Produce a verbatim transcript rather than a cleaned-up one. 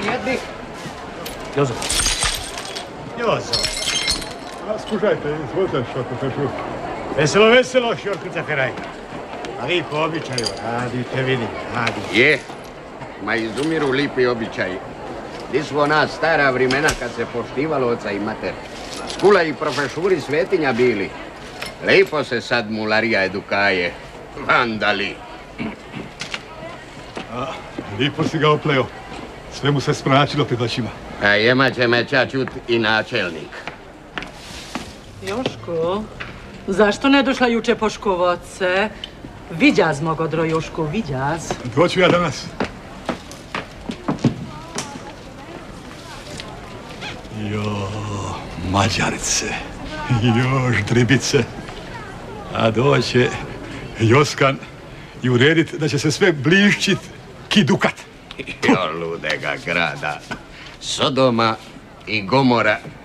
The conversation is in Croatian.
Sjedni. Jozo. Jozo. Skušajte, izvolite što profesor. Veselo, veselo, šorkica Ferajka. A vi po običaju radite, vidim, radite. Je, ma izumiru lipi običaji. Di su ona stara vremena kad se poštivalo oca i mater. Skula i profesuri svetinja bili. Lepo se sad mularija edukaje. Vandali. A, lipo si ga opleo. Sve mu se smračilo pred očima. A jema će me čut i načelnik. Joško, zašto ne došla juče poškovat se? Viđaz mogodro, Joško, viđaz. Doću ja danas. Jo, Mađarice, još dribice. A doće Joskan i uredit da će se sve blišćit ki dukat. Jo, ludega grada. Sodoma i Gomora